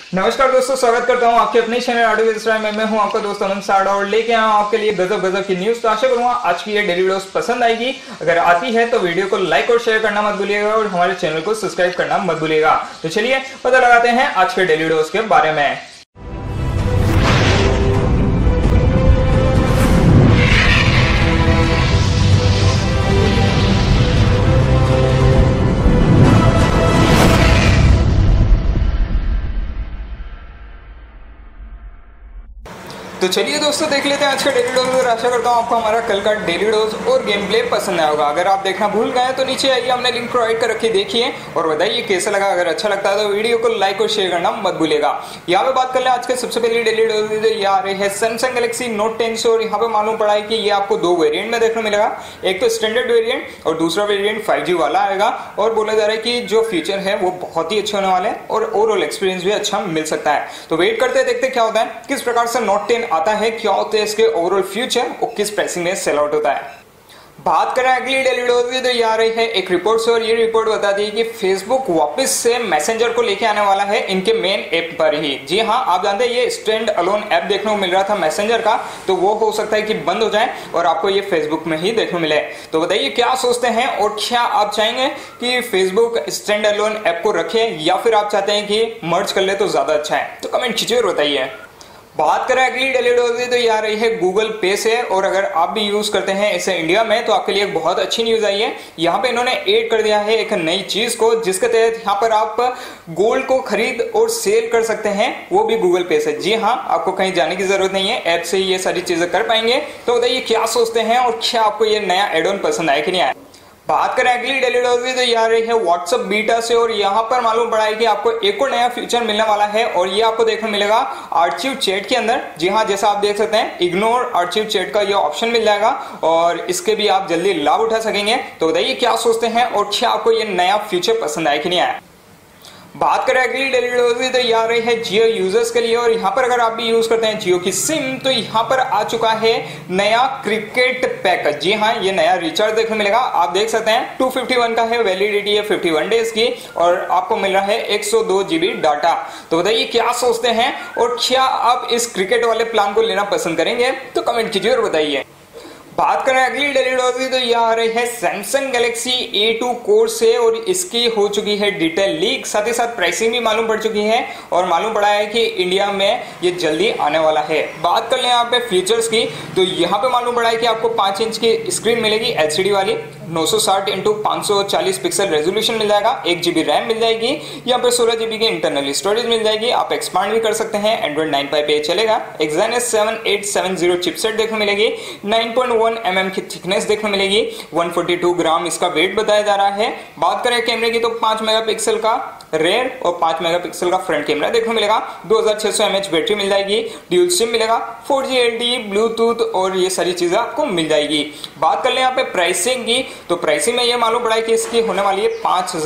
नमस्कार दोस्तों, स्वागत करता हूं आपके अपने चैनल आर्टिफिशियल में। मैं हूं आपका दोस्त अनंत साड़ा और लेके आया हूं आपके लिए गजब गजब की न्यूज। तो आशा करूंगा आज की ये डेली वीडियोस पसंद आएगी। अगर आती है तो वीडियो को लाइक और शेयर करना मत भूलिएगा और हमारे चैनल को सब्सक्राइब करना मत भूलिएगा। तो चलिए पता लगाते हैं आज के डेली वीडियोस के बारे में। तो चलिए दोस्तों देख लेते हैं आज का डेली डोज और आशा करता हूँ आपको हमारा कल का डेली डोज और गेम प्ले पसंद आया होगा। अगर आप देखना भूल गए तो नीचे आइए, हमने लिंक प्रोवाइड कर रखी, देखिए और बताइए कैसा लगा। अगर अच्छा लगता है तो वीडियो को लाइक और शेयर करना मत भूलिएगा। यहाँ पे बात कर ले आज के सबसे पहले डेली डोज ये आ रही है सैमसंग गैलेक्सी नोट 10 से। और यहाँ पे मालूम पड़ा है कि ये आपको दो वेरियंट में देखने को मिलेगा, एक तो स्टैंडर्ड वेरियंट और दूसरा वेरियंट 5G वाला आएगा। और बोला जा रहा है कि जो फीचर है वो बहुत ही अच्छे होने वाले हैं और ओवरऑल एक्सपीरियंस भी अच्छा मिल सकता है। तो वेट करते हैं, देखते क्या होता है, किस प्रकार से नोट 10 आता है, क्या होते हैं इसके ओवरऑल फ्यूचर और किस प्राइसिंग में सेल आउट होता है। बात करें अगली डेली डोज की तो ये आ रही है एक रिपोर्ट से। और ये रिपोर्ट बताती है कि फेसबुक वापस से मैसेंजर को लेके आने वाला है इनके मेन ऐप पर ही। जी हाँ, आप जानते हैं ये स्टैंड अलोन ऐप देखने को मिल रहा था मैसेंजर का, तो वो हो सकता है कि बंद हो जाए और आपको ये फेसबुक में ही देखने को मिले। तो बताइए क्या सोचते हैं और क्या आप चाहेंगे कि फेसबुक स्टैंड अलोन ऐप को रखे या फिर आप चाहते हैं कि मर्ज कर ले तो ज्यादा अच्छा है। तो कमेंट कीजिए और बताइए। बात करें अगली डेली डोज की तो ये आ रही है गूगल पे से। और अगर आप भी यूज करते हैं इसे इंडिया में तो आपके लिए एक बहुत अच्छी न्यूज आई है। यहाँ पे इन्होंने ऐड कर दिया है एक नई चीज को, जिसके तहत यहाँ पर आप गोल्ड को खरीद और सेल कर सकते हैं, वो भी गूगल पे से। जी हाँ, आपको कहीं जाने की जरूरत नहीं है, ऐप से ही ये सारी चीजें कर पाएंगे। तो बताइए क्या सोचते हैं और क्या आपको ये नया एड ऑन पसंद आया कि नहीं आया। बात करें अगली डेली डोज की तो ये आ रही है व्हाट्सएप बीटा से। और यहाँ पर मालूम पड़ा है कि आपको एक और नया फीचर मिलने वाला है और ये आपको देखने को मिलेगा आर्चिव चैट के अंदर। जी हाँ, जैसा आप देख सकते हैं इग्नोर आर्चिव चैट का ये ऑप्शन मिल जाएगा और इसके भी आप जल्दी लाभ उठा सकेंगे। तो बताइए क्या सोचते हैं और क्या आपको ये नया फीचर पसंद आया कि नहीं आया। बात करें अगली डेली डोज की तो ये आ रही है जियो यूजर्स के लिए। और यहाँ पर अगर आप भी यूज करते हैं जियो की सिम तो यहाँ पर आ चुका है नया क्रिकेट पैक। जी हाँ, ये नया रिचार्ज देखने मिलेगा। आप देख सकते हैं 251 का है, वैलिडिटी है 51 डेज की और आपको मिल रहा है 102 GB डाटा। तो बताइए क्या सोचते हैं और क्या आप इस क्रिकेट वाले प्लान को लेना पसंद करेंगे। तो कमेंट कीजिए और बताइए। बात करें अगली डेली डोज की तो ये आ रही है सैमसंग गैलेक्सी A2 कोर से। और इसकी हो चुकी है डिटेल लीक, साथ ही साथ प्राइसिंग भी मालूम पड़ चुकी है और मालूम पड़ा है कि इंडिया में ये जल्दी आने वाला है। बात कर लें यहाँ पे फीचर्स की तो यहाँ पे मालूम पड़ा है कि आपको 5 इंच की स्क्रीन मिलेगी LCD वाली, 960 × 540 पिक्सल रेजोल्यूशन मिल जाएगा, 1 GB रैम मिल जाएगी, यहाँ पे 16 GB की इंटरनल स्टोरेज मिल जाएगी। आप एक्सपांड भी कर सकते हैं, एंड्रॉइड 9 पे चलेगा। Exynos 7870 चिपसेट देखने मिलेगी, 9.1 mm की थिकनेस देखने मिलेगी, 142 ग्राम इसका वेट बताया जा रहा है। बात करें कैमरे की तो 5 मेगापिक्सल का रेयर और 5 मेगापिक्सल का फ्रंट कैमरा देखने मिलेगा, 2600 mAh बैटरी मिल जाएगी, ड्यूल सिम मिलेगा, 4G LTE ब्लूटूथ और ये सारी चीजें आपको मिल जाएगी। बात कर लें यहाँ पे प्राइसिंग की तो प्राइसिंग में ये मालूम पड़ा है कि इसकी होने वाली है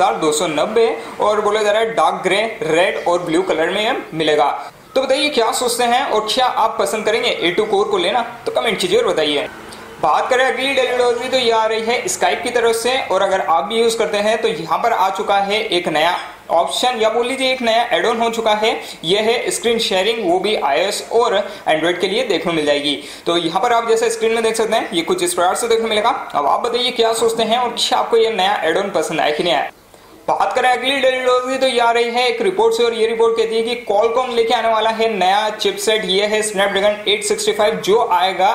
5290 और बोला जा रहा है डार्क ग्रे, रेड और ब्लू कलर में ये मिलेगा। तो बताइए क्या सोचते हैं और क्या आप पसंद करेंगे A2 कोर को लेना। तो कमेंट कीजिए और बताइए। बात करें अगली डेली डोज की तो ये आ रही है स्काइप की तरफ से। और अगर आप भी यूज करते हैं तो यहाँ पर आ चुका है एक नया ऑप्शन या बोल लीजिए एक नया एड ऑन हो चुका है। यह है स्क्रीन शेयरिंग, वो भी iOS और एंड्रॉइड के लिए देखने मिल जाएगी। तो यहाँ पर आप जैसे स्क्रीन में देख सकते हैं ये कुछ इस प्रकार से देखने मिलेगा। अब आप बताइए क्या सोचते हैं और क्या आपको ये नया एड ऑन पसंद आया कि नहीं आया। बात करें अगली डेली डोज की तो ये आ रही है एक रिपोर्ट से। और ये रिपोर्ट कहती है कि क्वालकॉम लेके आने वाला है नया चिपसेट। ये है स्नैपड्रैगन 865 जो आएगा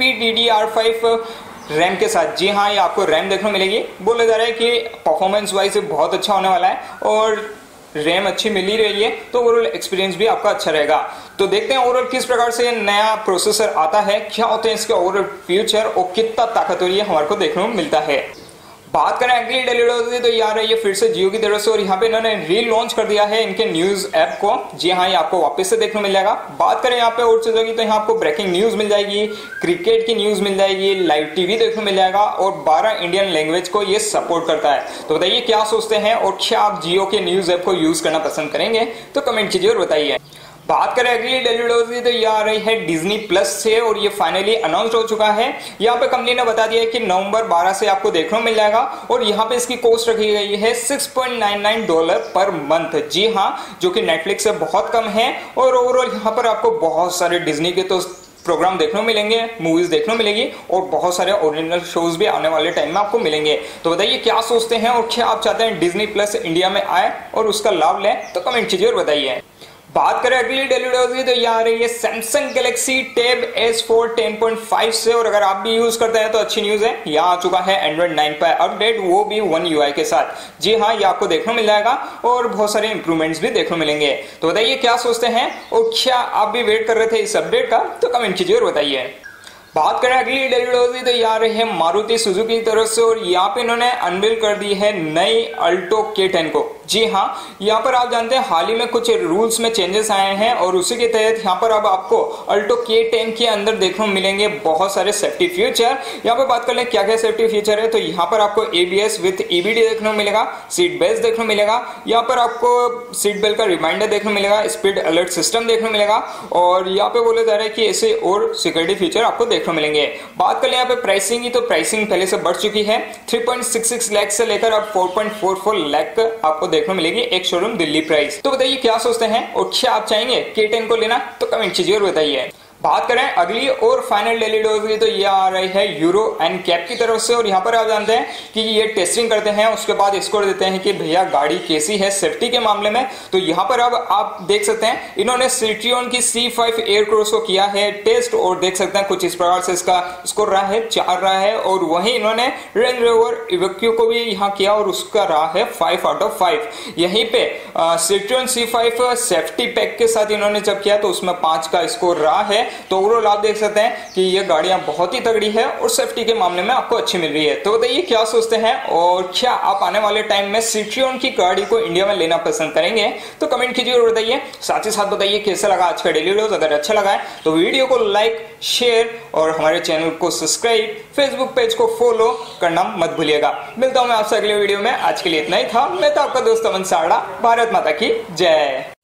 LPDDR5 रैम के साथ। जी हाँ, ये आपको रैम देखने मिलेगी। बोला जा रहा है कि परफॉर्मेंस वाइज बहुत अच्छा होने वाला है और रैम अच्छी मिल ही रही है, तो ओवरऑल एक्सपीरियंस भी आपका अच्छा रहेगा। तो देखते हैं ओवरऑल किस प्रकार से नया प्रोसेसर आता है, क्या होते हैं इसके ओवरऑल फ्यूचर और कितना ताकतवर ये हमारे को देखने को मिलता है। बात करें अगली डेली डोज की तो ये आ रही है फिर से जियो की तरफ से। और यहाँ पे इन्होंने रीलॉन्च कर दिया है इनके न्यूज ऐप को। जी हाँ, ये आपको वापस से देखने को मिल जाएगा। बात करें यहाँ पे और चीजों की तो यहाँ आपको ब्रेकिंग न्यूज मिल जाएगी, क्रिकेट की न्यूज मिल जाएगी, लाइव टीवी देखने को मिल जाएगा और 12 इंडियन लैंग्वेज को ये सपोर्ट करता है। तो बताइए क्या सोचते हैं और क्या आप जियो के न्यूज ऐप को यूज करना पसंद करेंगे। तो कमेंट कीजिए और बताइए। बात करें अगली डेली डोज की तो ये आ रही है डिज्नी प्लस से और ये फाइनली अनाउंस हो चुका है। यहाँ पे कंपनी ने बता दिया है कि नवंबर 12 से आपको देखने को मिल जाएगा और यहाँ पे इसकी कॉस्ट रखी गई है $6.99 पर मंथ। जी हाँ, जो कि नेटफ्लिक्स से बहुत कम है और ओवरऑल यहाँ पर आपको बहुत सारे डिज्नी के तो प्रोग्राम देखने को मिलेंगे, मूवीज देखने को मिलेगी और बहुत सारे ओरिजिनल शोज भी आने वाले टाइम में आपको मिलेंगे। तो बताइए क्या सोचते हैं और क्या आप चाहते हैं डिज्नी प्लस इंडिया में आए और उसका लाभ लें, तो कमेंट कीजिए और बताइए। बात करें अगली डेली डोज की तो ये आ रही है सैमसंग गैलेक्सी Tab S4 10.5 से और अगर आप भी यूज करते हैं तो अच्छी न्यूज है, यहाँ आ चुका है Android 9 पर अपडेट, वो भी One UI के साथ। जी हाँ, ये आपको देखने को मिल जाएगा और बहुत सारे इंप्रूवमेंट्स भी देखने को मिलेंगे। तो बताइए क्या सोचते हैं और क्या आप भी वेट कर रहे थे इस अपडेट का, तो कमेंट कीजिए और बताइए। बात करें अगली डेली डोज की तो ये आ रही है मारुति सुजुकी की तरफ से और यहाँ पे इन्होंने अनवील कर दी है नई अल्टो K10 को। जी हाँ, यहाँ पर आप जानते हैं हाल ही में कुछ रूल्स में चेंजेस आए हैं और उसी के तहत यहाँ पर अब आपको अल्टो K10 के अंदर देखने को मिलेंगे बहुत सारे सेफ्टी फीचर। यहाँ पर बात कर लें क्या क्या सेफ्टी फीचर है, तो यहाँ पर आपको ABS विथ EBD देखने को मिलेगा, सीट बेल्ट देखने को मिलेगा, यहाँ पर आपको सीट बेल्ट का रिमाइंडर देखने को मिलेगा, स्पीड अलर्ट सिस्टम देखने को मिलेगा और यहाँ पे बोला जा रहा है कि ऐसे और सिक्योरिटी फीचर आपको देखने को मिलेंगे। बात कर लें यहाँ पे प्राइसिंग की, तो प्राइसिंग पहले से बढ़ चुकी है, 3.66 लाख से लेकर अब 4.44 लाख आपको देखने को मिलेगी एक शोरूम दिल्ली प्राइस। तो बताइए क्या सोचते हैं और क्या आप चाहेंगे K10 को लेना, तो कमेंट कीजिए और बताइए। बात करें अगली और फाइनल डेली डोज की तो ये आ रही है यूरो NCAP की तरफ से और यहाँ पर आप जानते हैं कि ये टेस्टिंग करते हैं, उसके बाद स्कोर देते हैं कि भैया गाड़ी कैसी है सेफ्टी के मामले में। तो यहाँ पर अब आप देख सकते हैं इन्होंने सिट्रियन की C5 एयरक्रॉस को किया है टेस्ट और देख सकते हैं कुछ इस प्रकार से इसका स्कोर रहा है 4 रहा है और वहीं इन्होंने रेंज रोवर इवोक्यू को भी यहाँ किया और उसका रहा है 5 आउट ऑफ 5। यहीं पे सिट्रियन C5 सेफ्टी पैक के साथ इन्होंने जब किया तो उसमें 5 का स्कोर रहा है। तो ओवरऑल आप देख सकते हैं कि ये गाड़ियां बहुत ही तगड़ी है और सेफ्टी के मामले में आपको अच्छी मिल रही है। तो बताइए क्या सोचते हैं और क्या आप आने वाले टाइम में सिट्रियन की गाड़ी को इंडिया में लेना पसंद करेंगे, तो कमेंट कीजिए और बताइए। साथ ही साथ बताइए कैसा लगा आज का डेली डोज। अगर अच्छा लगा है तो वीडियो को लाइक शेयर और हमारे चैनल को सब्सक्राइब, फेसबुक पेज को फॉलो करना मत भूलिएगा। मिलता हूं मैं आपसे अगले वीडियो में। आज के लिए इतना ही था। मैं तो आपका दोस्त अमन साड़ा। भारत माता की जय।